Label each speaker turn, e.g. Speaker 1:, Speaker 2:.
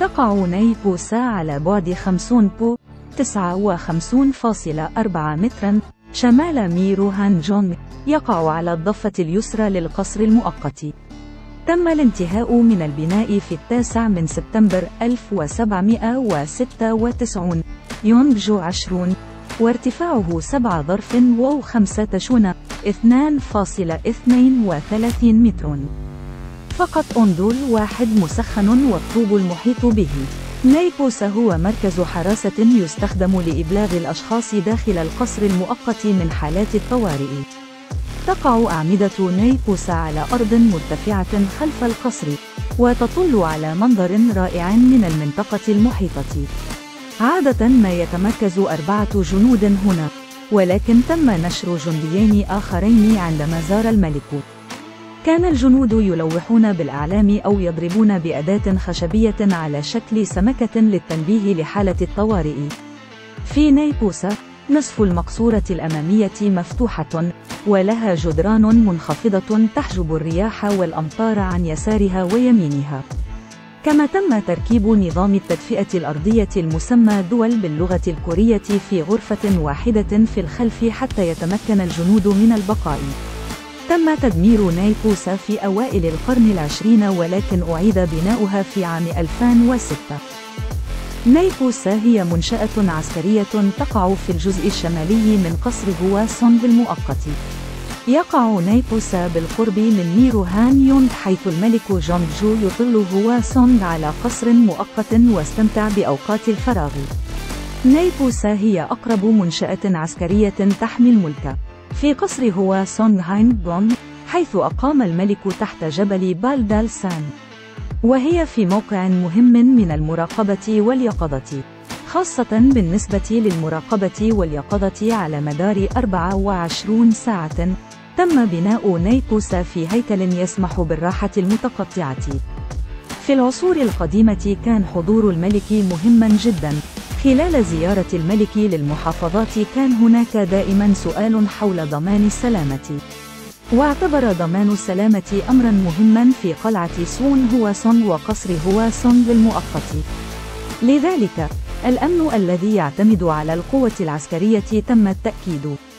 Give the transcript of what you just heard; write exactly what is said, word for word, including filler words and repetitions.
Speaker 1: تقع نايبوسا على بعد خمسين فاصلة تسعة وخمسين فاصلة أربعة مترا شمال ميرو هانجونغ. يقع على الضفة اليسرى للقصر المؤقت. تم الانتهاء من البناء في التاسع من سبتمبر ألف وسبعمائة وستة وتسعين يونغجو عشرون، وارتفاعه سبعة ظرف وخمسة شون اثنان فاصلة اثنين وثلاثين متر. فقط أندول واحد مسخن والطوب المحيط به. نايبوسا هو مركز حراسة يستخدم لإبلاغ الأشخاص داخل القصر المؤقت من حالات الطوارئ. تقع أعمدة نايبوسا على أرض مرتفعة خلف القصر، وتطل على منظر رائع من المنطقة المحيطة. عادة ما يتمركز أربعة جنود هنا، ولكن تم نشر جنديين آخرين عندما زار الملك. كان الجنود يلوحون بالأعلام أو يضربون بأداة خشبية على شكل سمكة للتنبيه لحالة الطوارئ. في نايبوسا، نصف المقصورة الأمامية مفتوحة، ولها جدران منخفضة تحجب الرياح والأمطار عن يسارها ويمينها. كما تم تركيب نظام التدفئة الأرضية المسمى دول باللغة الكورية في غرفة واحدة في الخلف حتى يتمكن الجنود من البقاء. تم تدمير نايبوسا في أوائل القرن العشرين، ولكن أعيد بناؤها في عام ألفين وستة. نايبوسا هي منشأة عسكرية تقع في الجزء الشمالي من قصر هواسونغ المؤقت. يقع نايبوسا بالقرب من ميرو هان يونغ، حيث الملك جونغجو يطل هواسونغ على قصر مؤقت واستمتع بأوقات الفراغ. نايبوسا هي أقرب منشأة عسكرية تحمي الملك في قصر هواسونغ هاينغونغ، حيث أقام الملك تحت جبل بالدالسان، وهي في موقع مهم من المراقبة واليقظة، خاصة بالنسبة للمراقبة واليقظة على مدار أربع وعشرين ساعة. تم بناء نايبوسا في هيكل يسمح بالراحة المتقطعة. في العصور القديمة كان حضور الملك مهما جدا. خلال زيارة الملك للمحافظات كان هناك دائما سؤال حول ضمان السلامة، واعتبر ضمان السلامة أمرا مهما في قلعة سون هواسونغ وقصر هواسونغ المؤقت. لذلك الأمن الذي يعتمد على القوة العسكرية تم التأكيد